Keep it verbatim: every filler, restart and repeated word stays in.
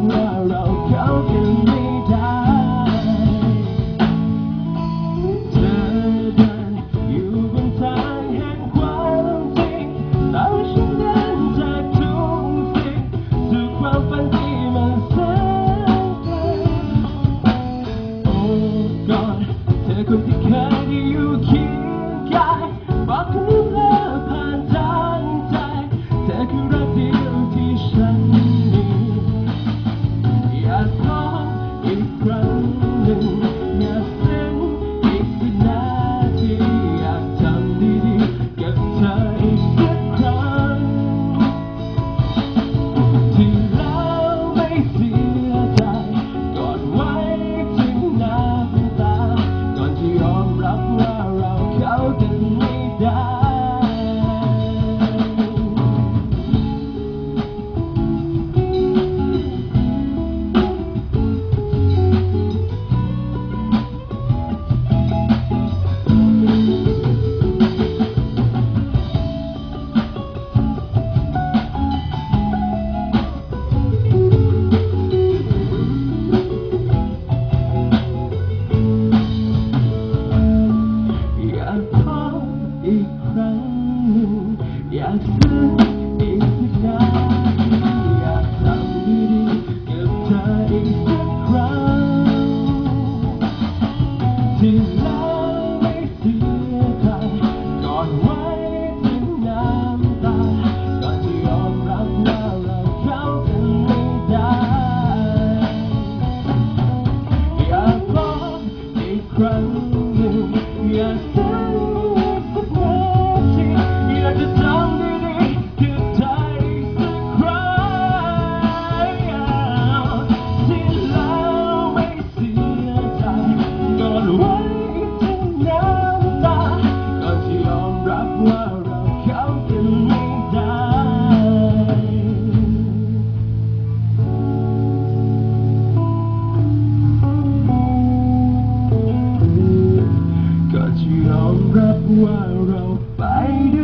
ว่าเราเข้ากันไม่ได้เธอเดินอยู่บนทางแห่งความจริงแล้วฉันเดินจากทุกสิ่งสู่ความฝันที่มันแสนไกลโอ้ก่อนเธอคนที่เคยอยู่เคียงกายบอกกันแล้วผ่านทางใจเธอคือรักเดียวที่ฉันมีอยากพบอีกครั้งหนึ่งอยากซึ้งอีกวินาทีอยากทำดีๆกับเธออีกสักครั้งที่แล้วไม่เสียใจก่อนไว้ถึงน้ำตาก่อนที่ยอมรับว่าเราเข้ากันไม่ได้อยากพบอีกครั้งหนึ่งอยากซึ้งอีกวินาทีอยากทำดีๆกับเธออีกสักครั้งที่แล้วไม่เสียใจก่อนไว้ถึงน้ำตาก่อนที่ยอมรับว่าเราเข้ากันไม่ได้อยากพบอีกครั้งหนึ่งอยากซึ้งสักนาทีอยากจะทำดีๆกับเธออีกสักครั้งที่แล้วไม่เสียใจก่อนไว้ถึงน้ำตาก่อนที่ยอมรับว่าเราเข้ากันไม่ได้ก่อนที่ยอมรับว่าเราไปด้วย